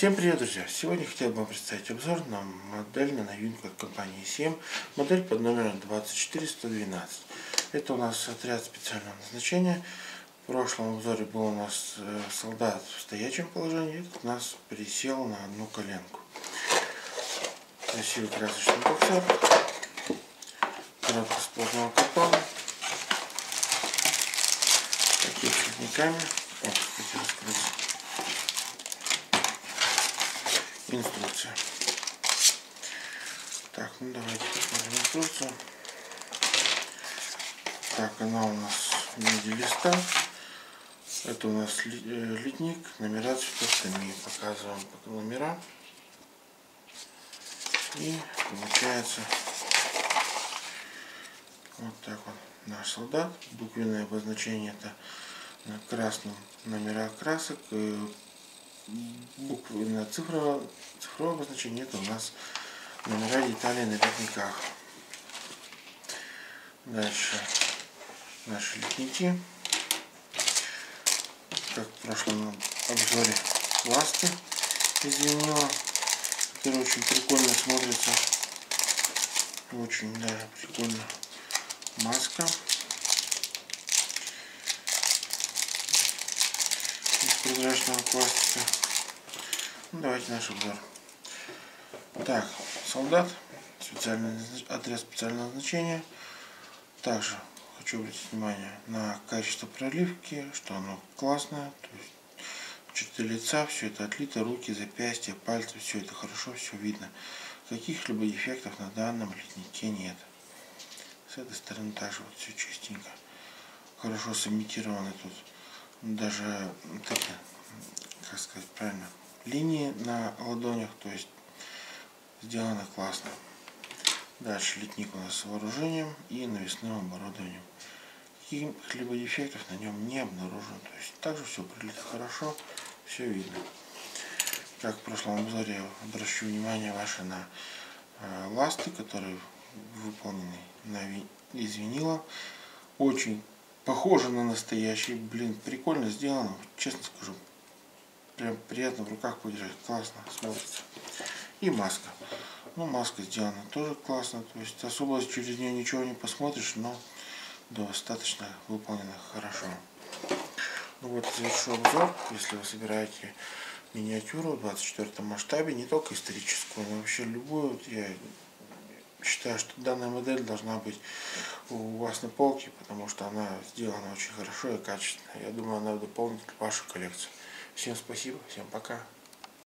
Всем привет, друзья! Сегодня хотел бы вам представить обзор на модель, на новинку от компании SEM, модель под номером 24112. Это у нас отряд специального назначения. В прошлом обзоре был у нас солдат в стоячем положении, этот у нас присел на одну коленку. Красивый красочный боксер, коробка с плотного картона, пакет с ледниками. Кстати, раскрыть. Инструкция. Так, ну давайте посмотрим инструкцию. Так, она у нас в виде листа. Это у нас литник, номера цветостоми. Показываем номера. И получается вот так вот наш солдат. Буквенное обозначение это на красном номера красок. Буквенное цифровое обозначение это у нас номера деталей на литниках. Дальше наши литники. Как в прошлом обзоре ласты из винила, которые очень прикольно смотрятся. Очень даже прикольно. Маска из прозрачного пластика. Ну, давайте наш обзор. Так, солдат, отряд специального назначения. Также хочу обратить внимание на качество проливки, что оно классное. То есть черты лица, все это отлито, руки, запястья, пальцы, все это хорошо, все видно. Каких-либо дефектов на данном литнике нет. С этой стороны также вот все чистенько. Хорошо сымитированы тут. Даже такие, как сказать правильно, линии на ладонях, то есть сделано классно. Дальше литник у нас с вооружением и навесным оборудованием. Каких-либо дефектов на нем не обнаружено. То есть также все прилито хорошо, все видно. Как в прошлом обзоре обращу внимание ваше на ласты, которые выполнены из винила. Очень похоже на настоящий. Блин, прикольно сделано. Честно скажу. Прям приятно в руках подержать. Классно смотрится. И маска. Ну, маска сделана тоже классно. То есть особо через нее ничего не посмотришь, но достаточно выполнено хорошо. Ну вот, завершу обзор. Если вы собираете миниатюру в 24 масштабе, не только историческую, но вообще любую, я считаю, что данная модель должна быть у вас на полке, потому что она сделана очень хорошо и качественно. Я думаю, она дополнит вашу коллекцию. Всем спасибо, всем пока.